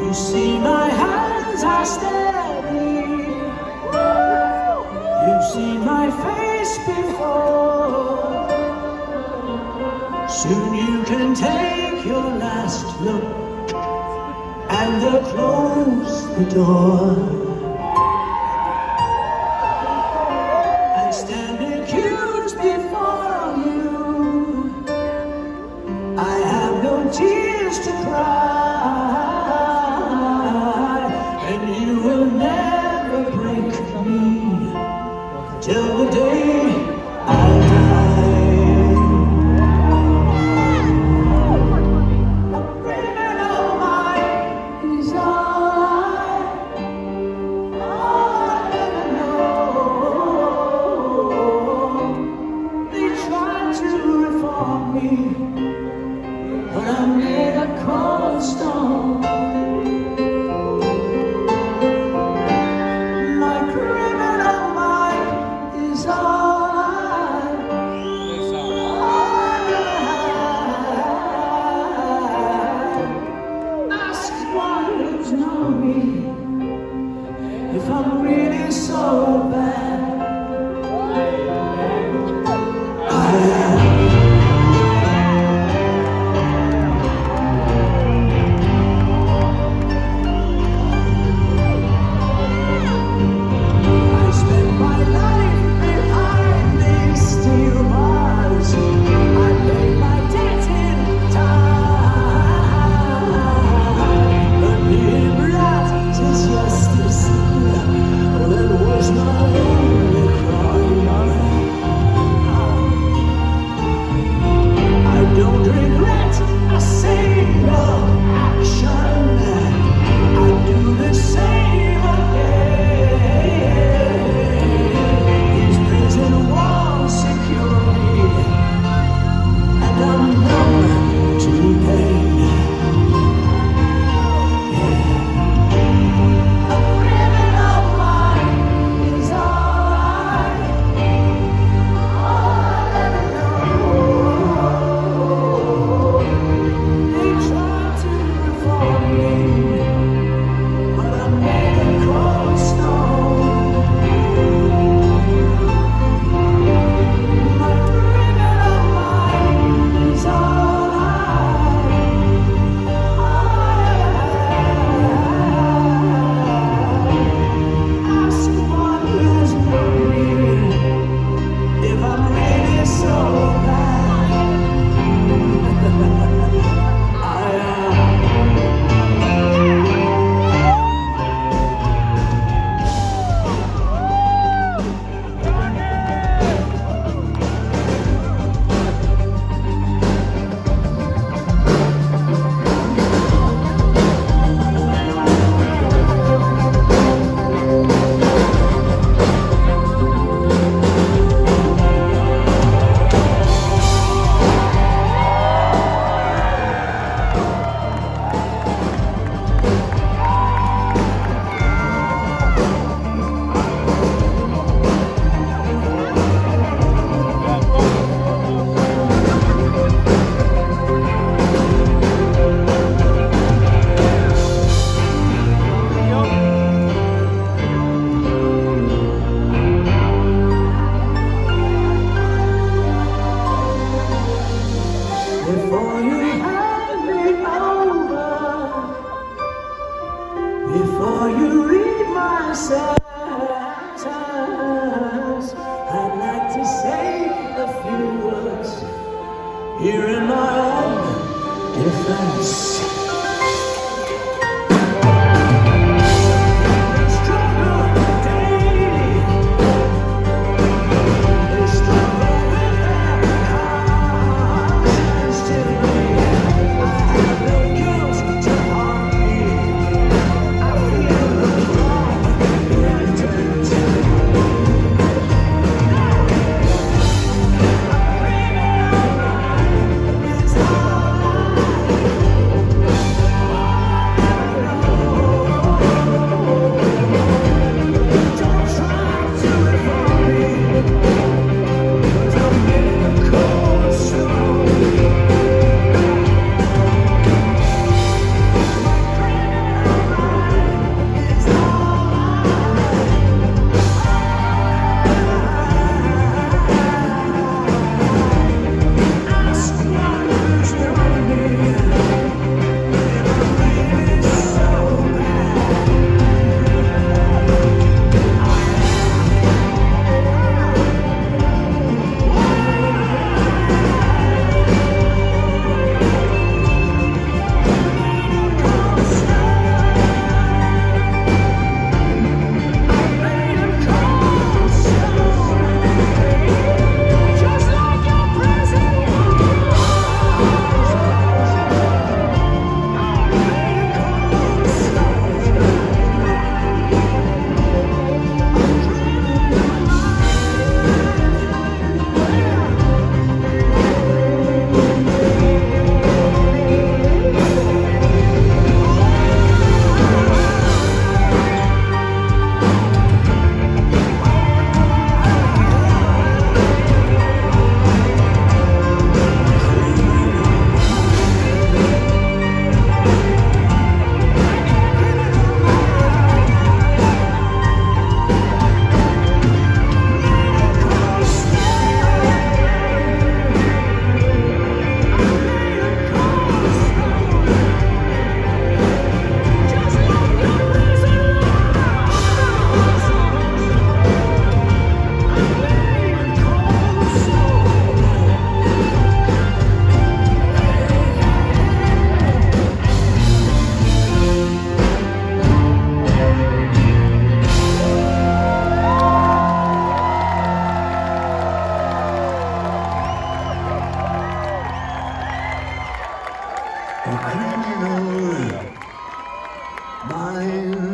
You see my hands are steady. You've seen my face before. Soon you can take your last look and close the door. I stand accused before you. I have no tears to cry, and you will never break me till the day I die. A criminal mind is all I ever know. They tried to reform me, but I'm made of cold stone. My criminal mind is all I ask one who's known me if I'm really so bad. I am. Before you hand me over, before you read my sentence, I'd like to say a few words here in my own defense. mind.